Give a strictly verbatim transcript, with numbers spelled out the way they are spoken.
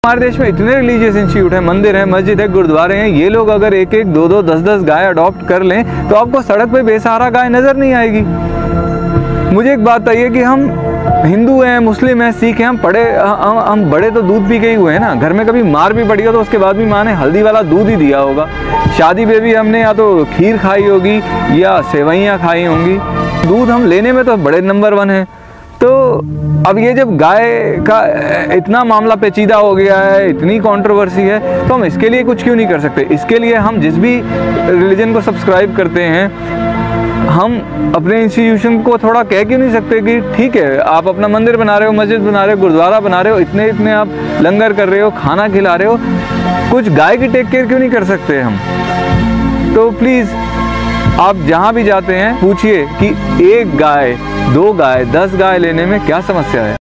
हमारे देश में इतने रिलीजियस इंस्टीट्यूट हैं, मंदिर हैं, मस्जिद है, गुरुद्वारे हैं, ये लोग अगर एक एक दो दो दस दस गाय अडॉप्ट कर लें तो आपको सड़क पे बेसहारा गाय नज़र नहीं आएगी। मुझे एक बात बताइए कि हम हिंदू हैं, मुस्लिम हैं, सिख हैं, हम पढ़े हम, हम बड़े तो दूध पी के ही हुए हैं ना। घर में कभी मार भी पड़ी हो तो उसके बाद भी माँ ने हल्दी वाला दूध ही दिया होगा। शादी में भी हमने या तो खीर खाई होगी या सेवइयाँ खाई होंगी। दूध हम लेने में तो बड़े नंबर वन हैं। तो अब ये जब गाय का इतना मामला पेचीदा हो गया है, इतनी कंट्रोवर्सी है, तो हम इसके लिए कुछ क्यों नहीं कर सकते? इसके लिए हम जिस भी रिलीजन को सब्सक्राइब करते हैं, हम अपने इंस्टीट्यूशन को थोड़ा कह क्यों नहीं सकते कि ठीक है, आप अपना मंदिर बना रहे हो, मस्जिद बना रहे हो, गुरुद्वारा बना रहे हो, इतने इतने आप लंगर कर रहे हो, खाना खिला रहे हो, कुछ गाय की टेक केयर क्यों नहीं कर सकते हम? तो प्लीज़ आप जहाँ भी जाते हैं पूछिए कि एक गाय, दो गाय, दस गाय लेने में क्या समस्या है।